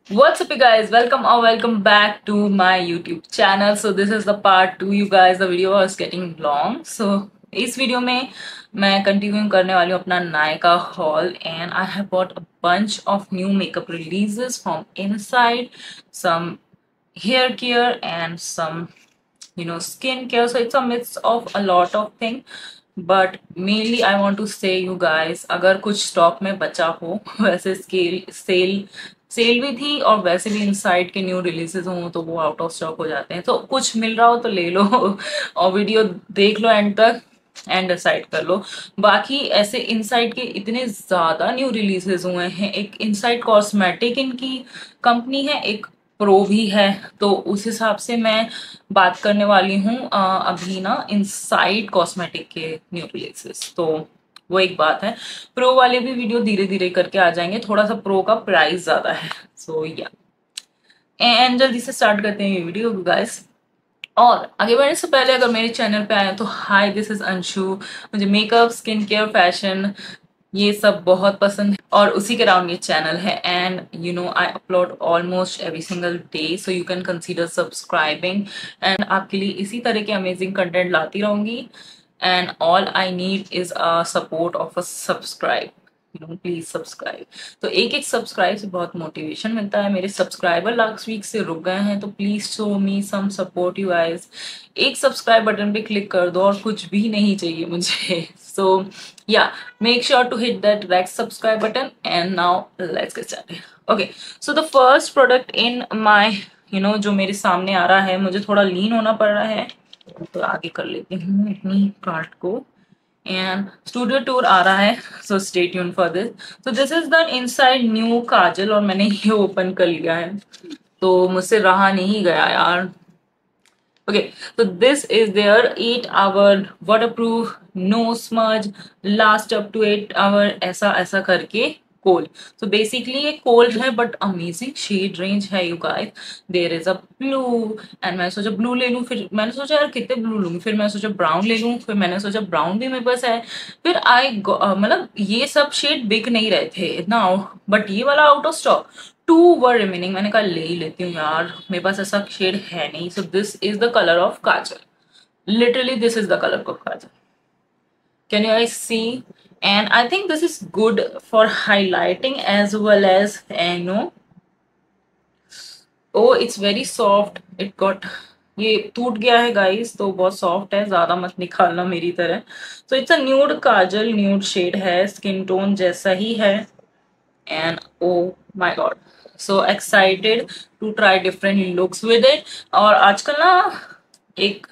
What's up you guys, welcome back to my YouTube channel. So this is the part 2 you guys. The video was getting long, so इस video में मैं continue करने वाली हूँ अपना Nykaa haul and I have bought a bunch of new makeup releases from inside, some hair care and some skin care. So it's a mix of a lot of things, but mainly I want to say you guys, अगर कुछ stock में बचा हो वैसे cell भी थी और वैसे भी इनसाइड के न्यू रिलीजेस हों तो वो आउट ऑफ स्टॉक हो जाते हैं, तो कुछ मिल रहा हो तो ले लो और वीडियो देख लो एंड तक एंड डिसाइड कर लो। बाकी ऐसे इनसाइड के इतने ज्यादा न्यू रिलीजेस हुए हैं, एक इनसाइड कॉस्मेटिक इनकी कंपनी है, एक प्रो भी है, तो उस हिसाब से मैं बात करने वाली हूँ अभी ना इनसाइड कॉस्मेटिक के न्यू रिलीजेस। तो वो एक बात है, प्रो वाले भी वीडियो धीरे धीरे करके आ जाएंगे, थोड़ा सा प्रो का प्राइस ज्यादा है। सो या एंड जल्दी से स्टार्ट करते हैं ये वीडियो गाइस। और आगे बढ़ने से पहले अगर मेरे चैनल पे आए तो हाय, दिस इज अंशु। मुझे मेकअप, स्किन केयर, फैशन ये सब बहुत पसंद है और उसी के अराउंड ये चैनल है and I upload almost every single day, so you can consider subscribing and आपके लिए इसी तरह के अमेजिंग कंटेंट लाती रहूंगी and all I need is a support of a subscribe, please subscribe. तो एक एक सब्सक्राइब से बहुत मोटिवेशन मिलता है। मेरे सब्सक्राइबर लास्ट वीक से रुक गए हैं, तो please show me some support you guys. एक सब्सक्राइब बटन पे क्लिक कर दो और कुछ भी नहीं चाहिए मुझे। So yeah make sure to hit that red subscribe button and now let's get started. Okay, so the first product in my जो मेरे सामने आ रहा है, मुझे थोड़ा लीन होना पड़ रहा है तो आगे कर लेती हूँ अपनी कार्ट को एंड स्टूडियो टूर आ रहा है, so stay tune for this. So this is the Insight new kajal और मैंने ये ओपन कर लिया है तो मुझसे रहा नहीं गया यार। Okay, so this is their 8 hour waterproof, no smudge, last up to 8 hour, ऐसा ऐसा करके कोल। तो बेसिकली ये कोल्ड है बट अमेजिंग शेड रेंज है you guys. There is a blue and मैंने सोचा ब्लू ले लूं, फिर मैंने सोचा यार कितने ब्लू लूंगी, फिर मैंने सोचा ब्राउन ले लूं, फिर मैंने सोचा ब्राउन भी मेरे पास है, फिर मतलब ये सब शेड बिक नहीं रहे थे इतना, बट ये वाला out of stock, 2 were remaining. मैंने कहा ले ही लेती हूँ यार, मेरे पास ऐसा शेड है नहीं। So this is the colour of kajal, literally this is the colour of kajal, can you guys see? And I think this is good for highlighting as well as oh it's very soft, it got, ये टूट गया है guys तो बहुत soft है, ज्यादा मत निकालना मेरी तरह। So it's a nude kajal, nude shade है, स्किन टोन जैसा ही है and oh my God, so excited to try different looks with it. और आजकल ना एक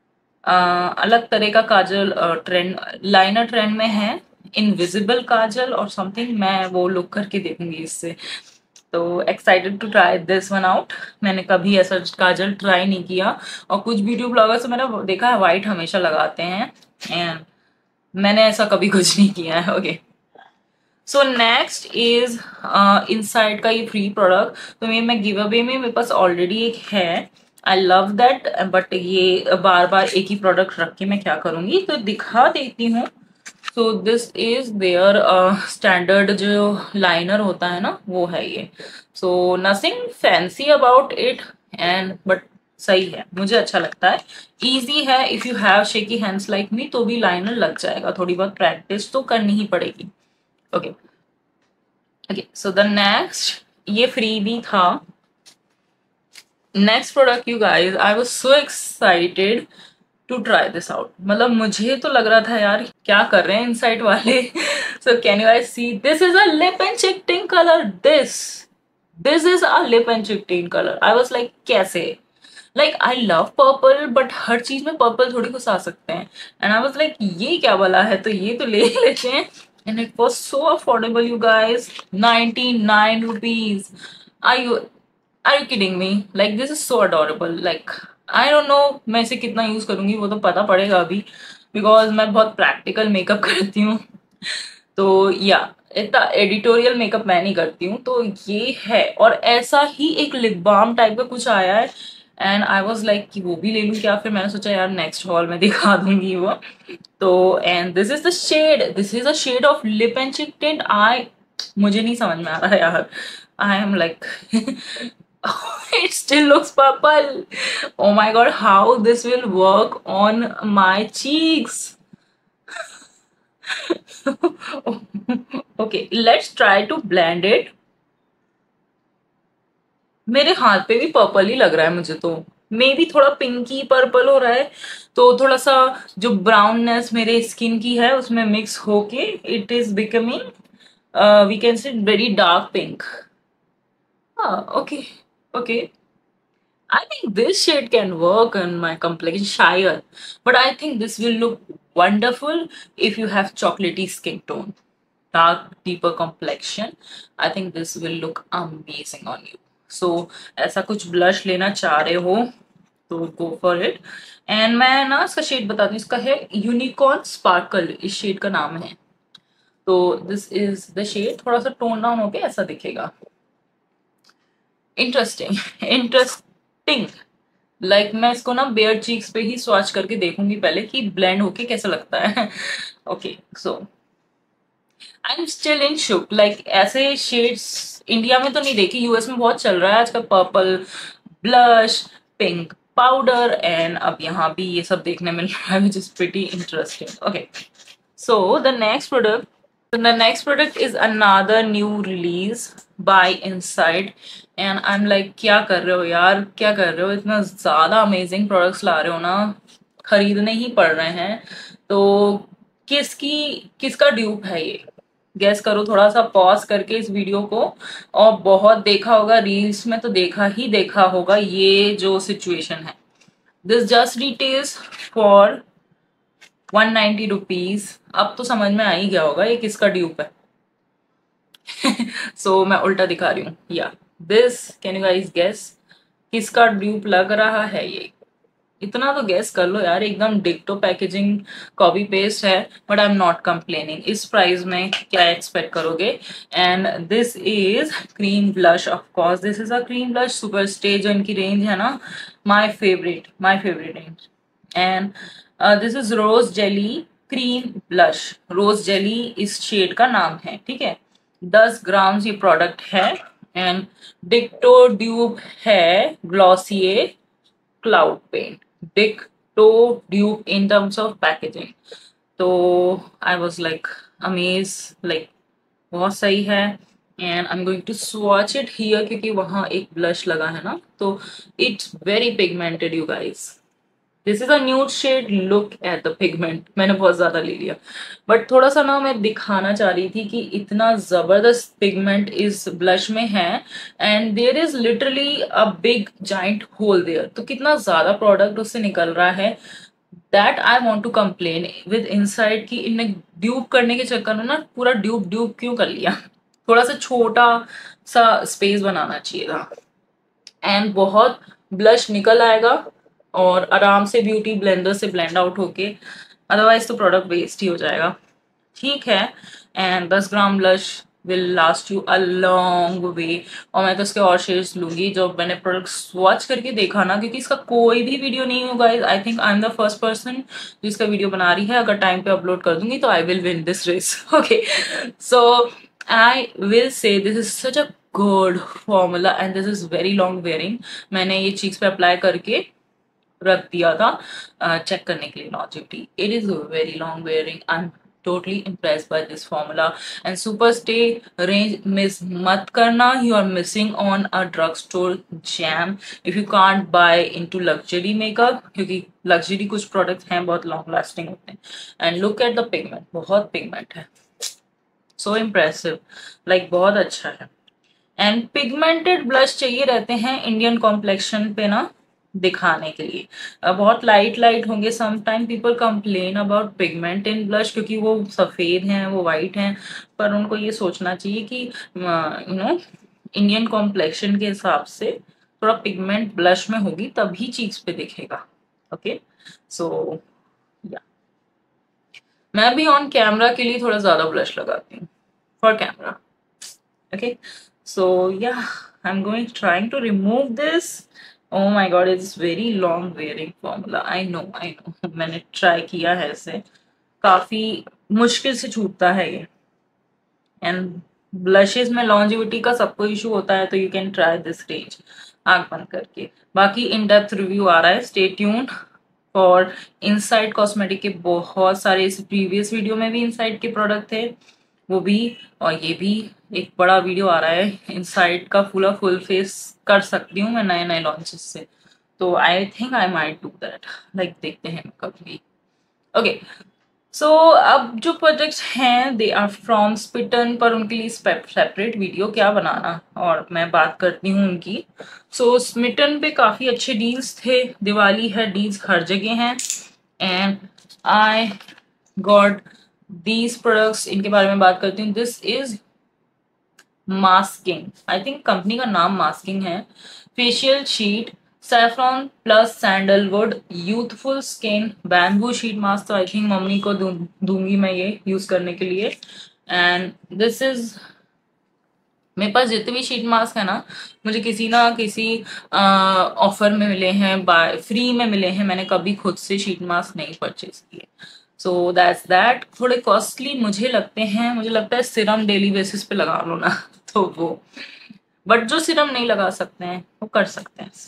अलग तरह का काजल ट्रेंड, लाइनर ट्रेंड में है, इनविजिबल काजल और समथिंग, मैं वो लुक करके देखूंगी इससे। तो excited to try this one out. मैंने कभी ऐसा काजल ट्राई नहीं किया और कुछ ब्यूटी ब्लॉगर्स मैंने देखा है वाइट हमेशा लगाते हैं एंड मैंने ऐसा कभी कुछ नहीं किया है। Okay, so next is Insight का ये फ्री प्रोडक्ट, तो मैं गिव अवे में मेरे पास ऑलरेडी एक है, आई लव दैट, बट ये बार बार एक ही प्रोडक्ट रख के मैं क्या करूंगी, तो दिखा देती हूँ। So this is their standard जो लाइनर होता है ना वो है ये। So nothing fancy about it and but सही है, मुझे अच्छा लगता है, इजी है। If you have shaky hands like me तो भी लाइनर लग जाएगा, थोड़ी बहुत प्रैक्टिस तो करनी ही पड़ेगी। Okay okay, so the next, ये फ्री भी था। Next product you guys, I was so excited to try this out, मतलब मुझे तो लग रहा था यार क्या कर रहे हैं इनसाइड वाले। So can you guys see, this is a lip and cheek tint colour, this is a lip and cheek tint colour. I was like कैसे, like I love purple but हर चीज में पर्पल थोड़ी घुसा सकते हैं and I was like ये क्या वाला है, तो ये तो ले लेते हैं and it was so affordable you guys, 99 rupees. Are you kidding me, like this is so adorable, like I don't know मैं इसे कितना यूज करूंगी वो तो पता पड़ेगा अभी, बिकॉज मैं बहुत प्रैक्टिकल मेकअप करती हूँ। तो या इतना एडिटोरियल मेकअप मैं नहीं करती हूँ, तो ये है। और ऐसा ही एक लिप बाम टाइप का कुछ आया है एंड आई वॉज लाइक कि वो भी ले लूँ क्या, फिर मैंने सोचा यार नेक्स्ट हॉल में दिखा दूंगी वो। तो and this is the shade, this is a shade of lip and cheek tint. मुझे नहीं समझ में आ रहा है यार, I am like, it still looks purple. Oh my god, how this will work on my cheeks? Okay, let's try to blend it. मेरे हाथ पे भी पर्पल ही लग रहा है मुझे तो, मे बी थोड़ा पिंकी पर्पल हो रहा है, तो थोड़ा सा जो ब्राउननेस मेरे स्किन की है उसमें मिक्स होके it is becoming we can say very dark pink. हाँ, okay okay. I think this shade can work on my complexion, shire, but I think this will look wonderful if you have chocolatey skin tone, dark, deeper complexion. I think this will look amazing on you. So, ऐसा कुछ blush लेना चाह रहे हो तो go for it. And मैं ना इसका शेड बता दूँ, इसका है यूनिकॉर्न स्पार्कल, इस शेड का नाम है. तो दिस इज द शेड, थोड़ा सा टोन डाउन होके ऐसा दिखेगा. Interesting interesting. लाइक मैं इसको ना बेयर चीक्स पे ही स्वॉच करके देखूंगी पहले कि ब्लेंड होके कैसा लगता है. Okay, so I am still in shook. Like ऐसे शेड्स इंडिया में तो नहीं देखी, यूएस में बहुत चल रहा है आजकल, purple blush, pink powder, and अब यहाँ भी ये सब देखने मिल रहा है, which is pretty interesting. Okay, so the next product is another new release by Inside, and I'm like, क्या कर रहे हो यार, क्या कर रहे हो, इतना ज्यादा अमेजिंग प्रोडक्ट्स ला रहे हो ना, खरीदने ही पड़ रहे हैं. तो किसका ड्यूप है ये, गैस करो. थोड़ा सा पॉज करके इस वीडियो को, और बहुत देखा होगा रील्स में, तो देखा होगा ये जो सिचुएशन है. This just retails for 190 rupees. अब तो समझ में आ ही गया होगा ये किसका ड्यूप है. सो मैं उल्टा दिखा रही हूँ. Yeah this, can you guys guess किसका ड्यूप लग रहा है ये. इतना तो गेस कर लो यार, एकदम डिक्टो पैकेजिंग, कॉपी पेस्ट है, but I am not complaining. इस प्राइस में क्या एक्सपेक्ट करोगे. And this is cream blush. Of course this is a cream blush. Super stay जो इनकी रेंज है ना, my favourite range. And this is rose jelly cream blush. Rose jelly इस shade का नाम है, ठीक है. 10 ग्राम ये प्रोडक्ट है. एंड डिक्टो ड्यूब है ग्लॉसिए क्लाउड पेंट. डिक्टो dupe in terms of packaging. तो I was like amaze, like बहुत सही है. And I am going to swatch it here, क्योंकि वहां एक ब्लश लगा है ना, तो it's very pigmented you guys. This is a nude shade. Look at the pigment. मैंने बहुत ज्यादा ले लिया, बट थोड़ा सा ना मैं दिखाना चाह रही थी कि इतना जबरदस्त पिगमेंट इस ब्लश में है. And there is literally a big giant hole there. तो कितना ज्यादा प्रोडक्ट उससे निकल रहा है. That I want to complain with Insight की इनने ड्यूब करने के चक्कर में ना पूरा ड्यूब क्यों कर लिया. थोड़ा सा छोटा सा स्पेस बनाना चाहिए था. एंड बहुत ब्लश निकल आएगा और आराम से ब्यूटी ब्लेंडर से ब्लेंड आउट होके, अदरवाइज तो प्रोडक्ट वेस्ट ही हो जाएगा. ठीक है. एंड 10 gram blush will last you a long way. और मैं तो इसके और शेड्स लूंगी. जो मैंने प्रोडक्ट स्वॉच करके देखा ना, क्योंकि इसका कोई भी वीडियो नहीं होगा, I think I am the first person जो इसका वीडियो बना रही है. अगर टाइम पे अपलोड कर दूंगी तो I will win this race. Okay, so I will say this is such a good formula and this is very long wearing. मैंने ये चीक्स पे अप्लाई करके रख दिया था चेक करने के लिए longevity. It is very long wearing. I am totally impressed by this formula. And super stay range miss mat karna. You are missing on a drugstore jam if you can't buy into luxury makeup, क्योंकि luxury कुछ products हैं बहुत long lasting होते हैं. And look at the pigment, बहुत pigment है. So impressive, like बहुत अच्छा है. एंड पिगमेंटेड ब्लश चाहिए रहते हैं इंडियन कॉम्प्लेक्शन पे ना दिखाने के लिए. बहुत लाइट होंगे. Some time people complain about pigment in blush, क्योंकि वो सफेद हैं, वो वाइट हैं, पर उनको ये सोचना चाहिए कि यू नो इंडियन कॉम्प्लेक्शन के हिसाब से थोड़ा पिगमेंट ब्लश में होगी तभी चीक्स पे दिखेगा. ओके, सो या मैं भी ऑन कैमरा के लिए थोड़ा ज्यादा ब्लश लगाती हूँ for camera. Okay, so yeah, I'm trying to remove this. Oh my god, it's very long wearing formula. I know. मैंने try किया है इसे, काफी मुश्किल से छूटता है ये. And ब्लशेस में लॉन्जिविटी का सबको इशू होता है, तो you can try this range आंख बंद करके। बाकी इन डेप्थ रिव्यू आ रहा है, stay tune for Insight cosmetic के बहुत सारे, इस प्रीवियस वीडियो में भी इनसाइड के प्रोडक्ट थे वो भी, और ये भी एक बड़ा वीडियो आ रहा है इनसाइड का, फुल फेस कर सकती हूँ मैं नए नए लॉन्चेस से, तो I think I might do that, like देखते हैं कभी। ओके, सो अब जो प्रोजेक्ट्स हैं दे आर फ्रॉम स्पिटन, पर उनके लिए सेपरेट वीडियो क्या बनाना, और मैं बात करती हूँ उनकी। सो स्मिटन पे काफ़ी अच्छे डील्स थे, दिवाली है, डील्स हर जगह हैं, and I got these products. इनके बारे में बात करती हूँ। This is masking, I think company का नाम मास्किंग है। Facial sheet saffron plus sandalwood youthful skin bamboo sheet mask, तो आई थिंक मम्मी को दूंगी मैं ये यूज करने के लिए। एंड दिस इज, मेरे पास जितने भी शीट मास्क है ना, मुझे किसी ना किसी ऑफर में मिले हैं, बाय फ्री में मिले हैं, मैंने कभी खुद से शीट मास्क नहीं परचेज किए। सो दैट्स दैट, थोड़े कॉस्टली मुझे लगते हैं, मुझे लगता है सिरम डेली बेसिस पे लगा लो ना तो वो, बट जो सिरम नहीं लगा सकते हैं वो कर सकते हैं।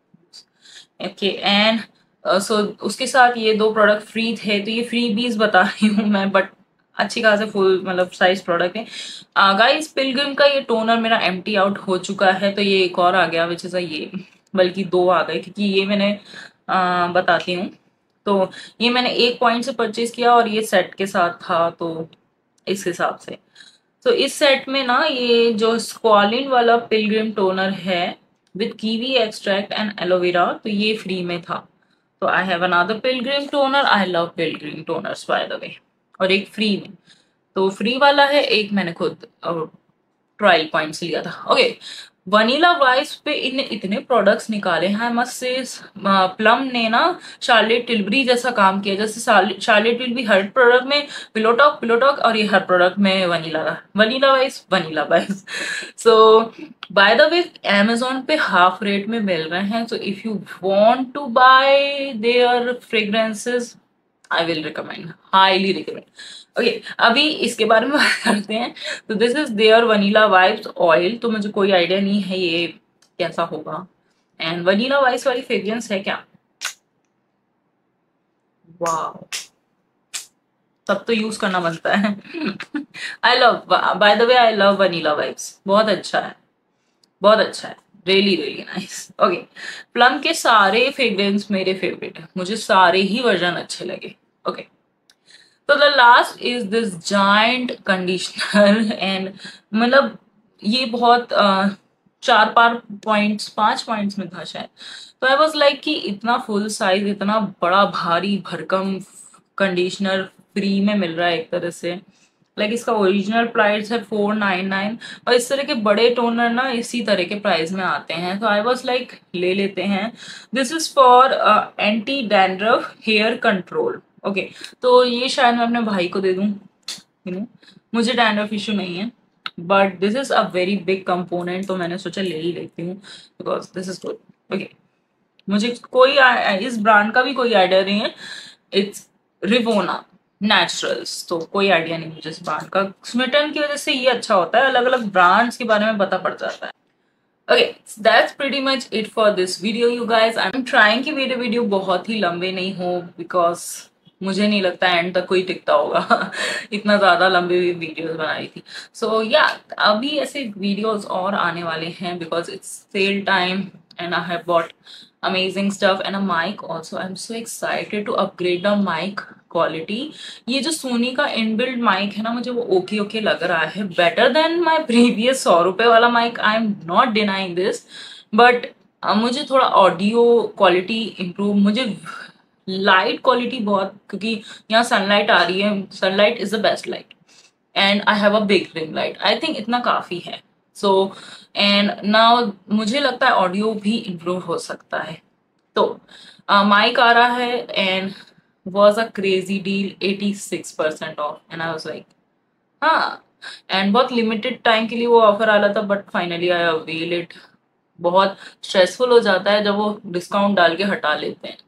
ओके, एंड सो उसके साथ ये दो प्रोडक्ट फ्री थे, तो ये फ्री बीज बता रही हूँ मैं, बट अच्छी खासे फुल मतलब साइज प्रोडक्ट है। गाइस पिलग्रिम का ये टोनर मेरा एम्प्टी आउट हो चुका है, तो ये एक और आ गया विच इज ये, बल्कि दो आ गए, क्योंकि ये मैंने बताती हूँ। तो ये मैंने एक पॉइंट से परचेज किया और ये सेट के साथ था, तो इस हिसाब से। तो इस सेट में ना ये जो स्क्वालिन वाला पिलग्रिम टोनर है with kiwi extract and aloe, vera ये फ्री में था। तो I have another Pilgrim toner, I love Pilgrim toners by the way, और एक फ्री में, तो फ्री वाला है, एक मैंने खुद ट्रायल पॉइंट से लिया था। ओके, वनीला वाइस पे इनने इतने प्रोडक्ट्स निकाले हैं, मस्त से प्लम ने ना शार्लेट टिलबरी जैसा काम किया, जैसे शार्लेट टिलबरी हर प्रोडक्ट में पिलोटॉक, और ये हर प्रोडक्ट में vanilla vibes so by the way Amazon पे हाफ रेट में मिल रहे हैं, so if you want to buy their fragrances I will recommend, highly recommend. Okay, अभी इसके बारे में बात करते हैं। तो this is their vanilla vibes oil, तो मुझे कोई आइडिया नहीं है ये कैसा होगा, एंड वनीला वाइब्स वाली फ्रेग्रेंस है क्या, वाह, तब तो यूज करना बनता है I love, by the way I love vanilla vibes, बहुत अच्छा है, बहुत अच्छा है, really really nice. Okay, Plum के सारे फ्रेग्रेंस मेरे फेवरेट है, मुझे सारे ही वर्जन अच्छे लगे। ओके, तो the last is this giant conditioner, and मतलब ये बहुत चार पांच पॉइंट्स में था शायद, तो आई वॉज लाइक कि इतना फुल साइज, इतना बड़ा भारी भरकम कंडीशनर फ्री में मिल रहा है एक तरह से, लाइक इसका ओरिजिनल प्राइस है 499, और इस तरह के बड़े टोनर ना इसी तरह के प्राइस में आते हैं, तो आई वॉज लाइक ले लेते हैं। This is for anti dandruff hair control. Okay, तो ये शायद मैं अपने भाई को दे दूं, यू नो, मुझे डैंड्रफ इशू नहीं है, but this is a very big component, तो मैंने सोचा ले ही लेती हूँ because this is good. Okay, मुझे कोई इस ब्रांड का भी कोई आइडिया नहीं है, इट्स रिवोना नेचुरल्स, तो कोई आइडिया नहीं मुझे इस ब्रांड का, स्मिटन की वजह से ये अच्छा होता है, अलग अलग ब्रांड्स के बारे में पता पड़ जाता है। Okay, that's pretty much it for this video you guys. I'm trying कि मेरे वीडियो बहुत ही लंबे नहीं हो, बिकॉज मुझे नहीं लगता एंड तक कोई टिकता होगा इतना ज्यादा लंबे वीडियोस बनाई थी। सो या अभी ऐसे वीडियोस और आने वाले हैं because it's sale time and I have bought amazing stuff and a mic also. I'm so excited to upgrade the mic quality. ये जो सोनी का इनबिल्ड माइक है ना, मुझे वो ओके ओके लग रहा है, बेटर देन माई प्रीवियस 100 रुपए वाला mic, I am not denying this, but मुझे थोड़ा ऑडियो क्वालिटी इम्प्रूव, मुझे लाइट क्वालिटी बहुत, क्योंकि यहाँ सनलाइट आ रही है, sunlight is the best light, and I have a big ring light, I think इतना काफी है। सो एंड नाउ मुझे लगता है ऑडियो भी इम्प्रूव हो सकता है, तो माइक आ रहा है and was a crazy deal, 86% off, and I was like हाँ, एंड बहुत लिमिटेड टाइम के लिए वो ऑफर आ रहा था, but finally I avail it. बहुत स्ट्रेसफुल हो जाता है जब वो डिस्काउंट डाल के हटा लेते हैं।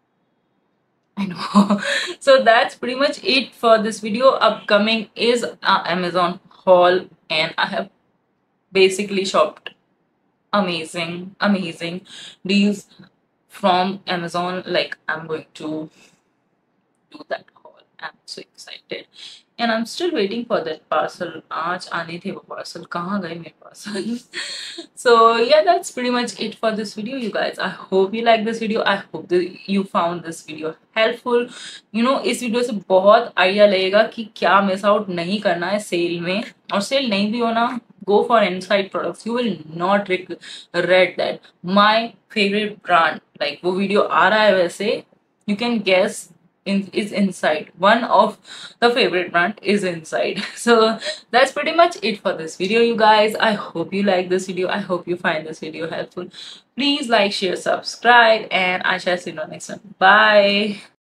I know. So that's pretty much it for this video. Upcoming is Amazon haul and I have basically shopped amazing deals from Amazon. Like, I'm going to do that haul. I'm so excited. And I'm still waiting for that parcel. आज आने थे वो parcel. कहाँ गए मेरे parcel? So yeah, that's pretty much it for this video, you guys. I hope you like this video. I hope that you found this video helpful. You know, इस video से बहुत आइडिया लगेगा कि क्या miss out नहीं करना है cell में, और सेल नहीं भी होना, go for inside products. You will not regret that. My favorite brand, like वो वीडियो आ रहा है वैसे, you can guess is inside. One of the favorite brand is inside. So that's pretty much it for this video, you guys. I hope you like this video. I hope you find this video helpful. Please like, share, subscribe, and I shall see you next time. Bye.